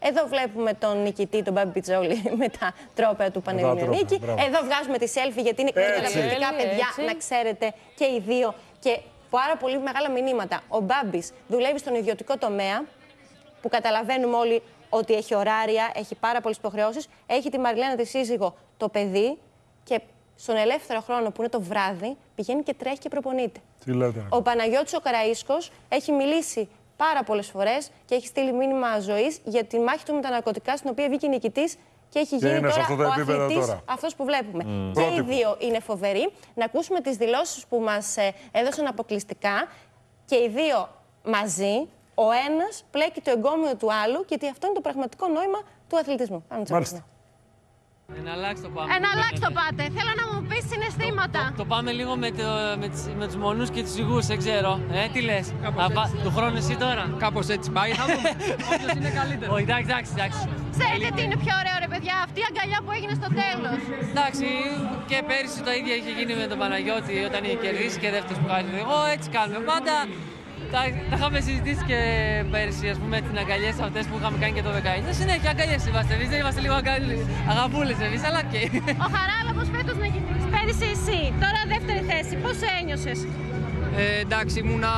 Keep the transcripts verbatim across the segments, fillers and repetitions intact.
Εδώ βλέπουμε τον νικητή, τον Μπάμπη Πιτσόλη, με τα τρόπαια του Πανελληνίου Νίκη. Εδώ βγάζουμε τη selfie γιατί είναι καταπληκτικά παιδιά, έτσι. Να ξέρετε και οι δύο. Και πάρα πολύ μεγάλα μηνύματα. Ο Μπάμπης δουλεύει στον ιδιωτικό τομέα, που καταλαβαίνουμε όλοι ότι έχει ωράρια, έχει πάρα πολλές υποχρεώσεις. Έχει τη Μαριλένα, τη σύζυγο, το παιδί και στον ελεύθερο χρόνο που είναι το βράδυ πηγαίνει και τρέχει και προπονείται. Τι λέτε. Ο Παναγιώτης ο Καραΐσκος έχει μιλήσει πάρα πολλές φορές και έχει στείλει μήνυμα ζωής για τη μάχη του με τα ναρκωτικά, στην οποία βγήκε νικητής και έχει γίνει και τώρα ο αθλητής αυτός που βλέπουμε. Mm. Και οι δύο είναι φοβεροί. Να ακούσουμε τις δηλώσεις που μας έδωσαν αποκλειστικά και οι δύο μαζί. Ο ένας πλέκει το εγκόμιο του άλλου, γιατί αυτό είναι το πραγματικό νόημα του αθλητισμού. Μάλιστα. Εναλλάξ' το πάμε. Εναλλάξ' το πάτε. Θέλω να μου πεις συναισθήματα. Το, το, το πάμε λίγο με, το, με, τις, με τους μονούς και τους υγούς, δεν ξέρω. Ε, τι λες. Του χρόνου εσύ τώρα. Κάπως έτσι πάει. Θα δούμε. Όποιος είναι καλύτερο. Όχι, εντάξει, εντάξει, εντάξει. Ξέρετε τι είναι πιο ωραίο, ρε παιδιά, αυτή η αγκαλιά που έγινε στο τέλος. Εντάξει, και πέρυσι το ίδιο είχε γίνει με τον Παναγιώτη όταν είχε κερδίσει και δεύτερος που κάνει. Εγώ έτσι κάνουμε. Πάντα τα, τα είχαμε συζητήσει και πέρυσι, ας πούμε, τις αγκαλιές αυτές που είχαμε κάνει και το δεκαεννιά. Συνέχεια αγκαλιές είμαστε εμείς, δεν είμαστε λίγο αγαπούλες εμείς, αλλά και. Ο Χαράλαμπος φέτος νικητής, πέρυσι εσύ, τώρα δεύτερη θέση. Πώς ένιωσες? Ε, εντάξει, ήμουνα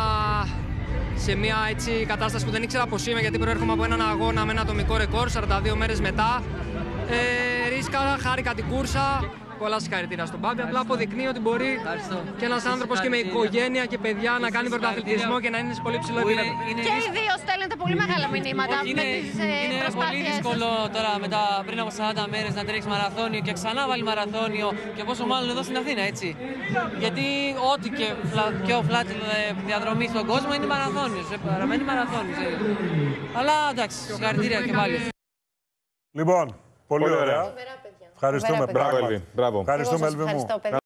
σε μια έτσι κατάσταση που δεν ήξερα πώς είμαι, γιατί προέρχομαι από έναν αγώνα με ένα ατομικό ρεκόρ, σαράντα δύο μέρες μετά. Ε, ρίσκα, χάρηκα την κούρσα. Πολλά συγχαρητήρια στον Μπάμπη. Απλά αποδεικνύει ότι μπορεί και ένας άνθρωπος και με οικογένεια και παιδιά να κάνει πρωταθλητισμό και να είναι σε πολύ ψηλό επίπεδο. Και οι δύο στέλνετε πολύ μεγάλα μηνύματα με είναι, τις ε, είναι πολύ δύσκολο τώρα μετά, πριν από σαράντα μέρες να τρέξει μαραθώνιο και ξανά βάλει μαραθώνιο και πόσο μάλλον εδώ στην Αθήνα, έτσι. Γιατί ό,τι και, και ο φλάτ διαδρομή στον κόσμο είναι μαραθώνιος, παραμένει μαραθώνιος. Αλλά εντάξει, συγχαρητήρια και πάλι. Λοιπόν, πολύ ωραία. Ευχαριστούμε. Μπράβο, Ευχαριστούμε, Ελβί μου.